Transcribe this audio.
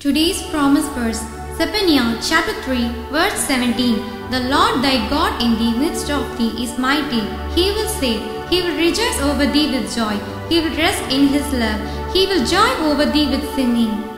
Today's promise verse, Zephaniah chapter 3, verse 17. The Lord thy God in the midst of thee is mighty. He will save. He will rejoice over thee with joy. He will rest in his love. He will joy over thee with singing.